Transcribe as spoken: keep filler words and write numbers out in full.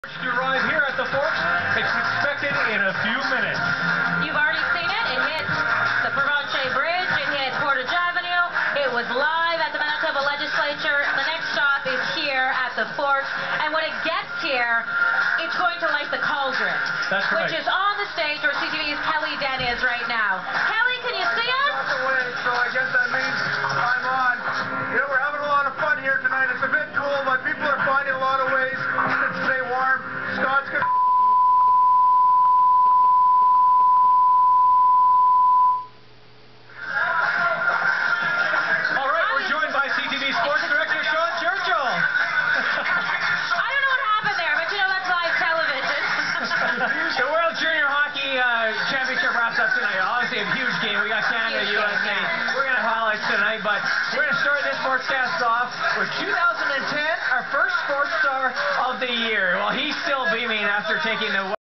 To arrive here at the Forks, it's expected in a few minutes. You've already seen it. It hit the Provencher Bridge. It hit Portage Avenue. It was live at the Manitoba Legislature. The next stop is here at the Forks. And when it gets here, it's going to light the cauldron. That's right. Which is on the stage where C T V's Kelly Den is right now. Kelly, can you see us? That's the way, so I guess that means I'm on. You know, we're having a lot of fun here tonight. It's a bit cool, but people are finding a lot of ways to stay warm. Scott's going to... All right, we're joined by C T V Sports Director Sean Churchill. I don't know what happened there, but you know that's live television. The World Junior Hockey uh, Championship wraps up tonight. Obviously a huge game. We got Canada, Huge U S A. game, yeah. We're going to have highlights tonight, but we're going to start this sportscast off with two thousand ten, our first sports star of the year. Well, he's still beaming after taking the